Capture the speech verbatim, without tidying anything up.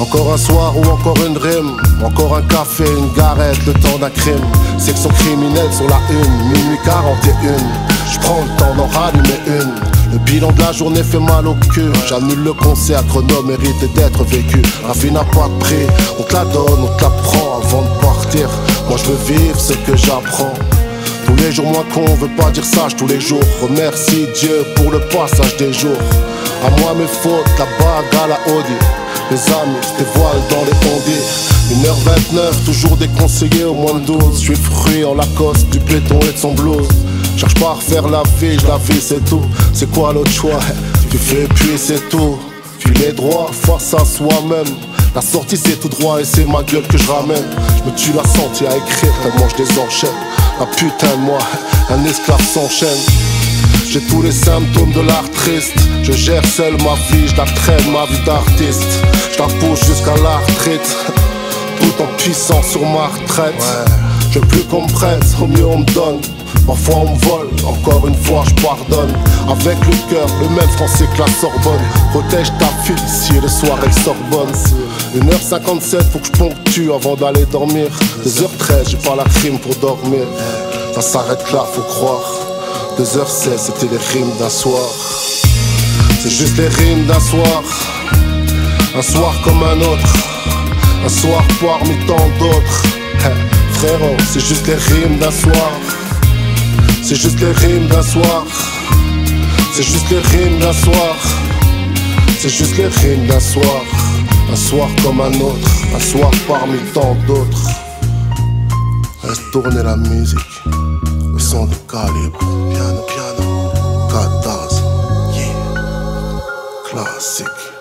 Encore un soir ou encore une rime, encore un café, une garette, le temps d'un crime. Section criminelle sur la une, minuit quarante et un. J'prends le temps d'en rallumer une. Le bilan de la journée fait mal au cul. J'annule le concert, chrono mérite d'être vécu. La vie n'a pas de prix, on te la donne, on te la prend avant de partir. Moi je veux vivre ce que j'apprends. Tous les jours moins con, veut pas dire sage tous les jours. Remercie Dieu pour le passage des jours. À moi mes fautes, la bague à la Audi. Les amis, tes voiles dans les ondits. Une heure vingt-neuf, toujours déconseillé au moins de douze. J'suis fruit en Lacoste, du béton et de son blues. Cherche pas à refaire la vie, la vie c'est tout. C'est quoi l'autre choix? Tu fais puis c'est tout. Filet droit, face à soi-même. La sortie c'est tout droit et c'est ma gueule que je ramène. Je me tue la santé à écrire tellement je désenchaîne. La putain de moi, un esclave s'enchaîne. J'ai tous les symptômes de l'art triste. Je gère seul ma vie, je la traîne ma vie d'artiste. Je la pousse jusqu'à la retraite, tout en puissant sur ma retraite. Ouais. Je veux plus qu'on me prête, au mieux on me donne. Parfois on me vole, encore une fois je pardonne. Avec le cœur, le même français que la Sorbonne. Protège ta fille, si le soir elle Sorbonne. Une heure cinquante-sept, faut que je ponctue avant d'aller dormir. Deux heures treize, j'ai pas la crime pour dormir. Ça s'arrête là, faut croire. Deux heures seize, c'était les rimes d'un soir. C'est juste les rimes d'un soir. Un soir comme un autre. Un soir parmi tant d'autres. Frérot, c'est juste les rimes d'un soir. C'est juste les rimes d'un soir. C'est juste les rimes d'un soir. C'est juste les rimes d'un soir. Un soir comme un autre. Un soir parmi tant d'autres. Laisse tourner la musique. Le son de calibre. Piano, piano. Kataz. Yeah. Classique.